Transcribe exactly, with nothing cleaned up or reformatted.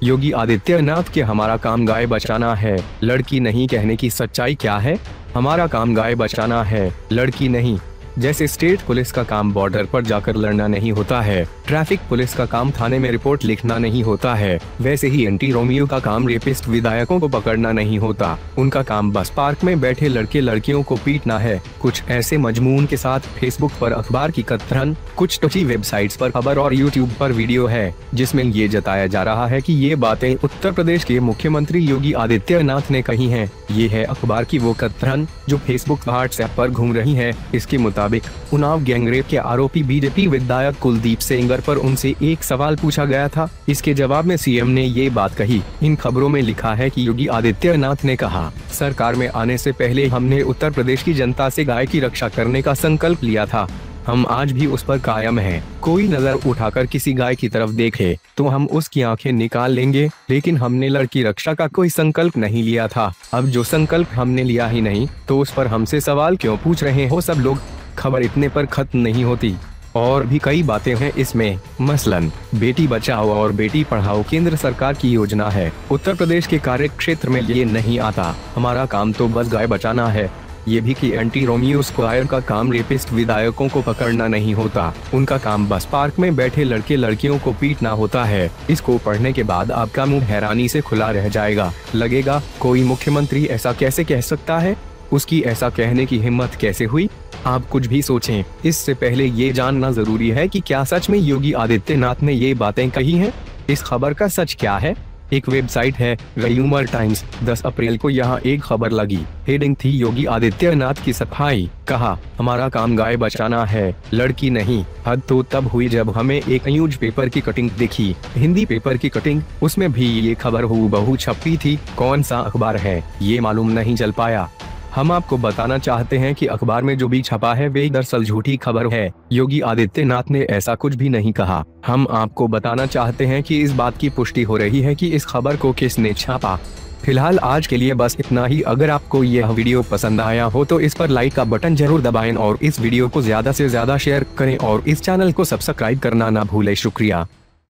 योगी आदित्यनाथ के हमारा काम गाय बचाना है, लड़की नहीं कहने की सच्चाई क्या है? हमारा काम गाय बचाना है, लड़की नहीं। जैसे स्टेट पुलिस का काम बॉर्डर पर जाकर लड़ना नहीं होता है, ट्रैफिक पुलिस का काम थाने में रिपोर्ट लिखना नहीं होता है, वैसे ही एंटी रोमियो का काम रेपिस्ट विधायकों को पकड़ना नहीं होता। उनका काम बस पार्क में बैठे लड़के लड़कियों को पीटना है। कुछ ऐसे मजमून के साथ फेसबुक पर अखबार की कथन, कुछ टची वेबसाइट्स पर खबर और यूट्यूब पर वीडियो है, जिसमें ये जताया जा रहा है कि ये बातें उत्तर प्रदेश के मुख्यमंत्री योगी आदित्यनाथ ने कही हैं। ये है अखबार की वो कथन जो फेसबुक व्हाट्सएप पर घूम रही है। इसके मुताबिक उन्नाव गैंगरेप के आरोपी बीजेपी विधायक कुलदीप सेंगर पर उनसे एक सवाल पूछा गया था। इसके जवाब में सीएम ने ये बात कही। इन खबरों में लिखा है कि योगी आदित्यनाथ ने कहा, सरकार में आने से पहले हमने उत्तर प्रदेश की जनता से गाय की रक्षा करने का संकल्प लिया था। हम आज भी उस पर कायम हैं। कोई नजर उठाकर किसी गाय की तरफ देखे तो हम उसकी आंखें निकाल लेंगे, लेकिन हमने लड़की रक्षा का कोई संकल्प नहीं लिया था। अब जो संकल्प हमने लिया ही नहीं तो उस पर हमसे सवाल क्यों पूछ रहे हो सब लोग? खबर इतने पर खत्म नहीं होती, और भी कई बातें हैं इसमें। मसलन बेटी बचाओ और बेटी पढ़ाओ केंद्र सरकार की योजना है, उत्तर प्रदेश के कार्य क्षेत्र में ये नहीं आता। हमारा काम तो बस गाय बचाना है। ये भी कि एंटी रोमियो स्क्वायर का काम रेपिस्ट विधायकों को पकड़ना नहीं होता, उनका काम बस पार्क में बैठे लड़के लड़कियों को पीटना होता है। इसको पढ़ने के बाद आपका मुंह हैरानी से खुला रह जाएगा। लगेगा कोई मुख्यमंत्री ऐसा कैसे कह सकता है, उसकी ऐसा कहने की हिम्मत कैसे हुई? आप कुछ भी सोचें, इससे पहले ये जानना जरूरी है कि क्या सच में योगी आदित्यनाथ ने ये बातें कही हैं? इस खबर का सच क्या है? एक वेबसाइट है ह्यूमर टाइम्स, दस अप्रैल को यहाँ एक खबर लगी। हेडिंग थी योगी आदित्यनाथ की सफाई, कहा हमारा काम गाय बचाना है, लड़की नहीं। हद तो तब हुई जब हमें एक न्यूज पेपर की कटिंग दिखी, हिंदी पेपर की कटिंग, उसमें भी ये खबर हूबहू छपी थी। कौन सा अखबार है ये मालूम नहीं चल पाया। हम आपको बताना चाहते हैं कि अखबार में जो भी छपा है वे दरअसल झूठी खबर है। योगी आदित्यनाथ ने ऐसा कुछ भी नहीं कहा। हम आपको बताना चाहते हैं कि इस बात की पुष्टि हो रही है कि इस खबर को किसने छापा। फिलहाल आज के लिए बस इतना ही। अगर आपको यह वीडियो पसंद आया हो तो इस पर लाइक का बटन जरूर दबाएं और इस वीडियो को ज्यादा से ज्यादा शेयर करें और इस चैनल को सब्सक्राइब करना ना भूलें। शुक्रिया।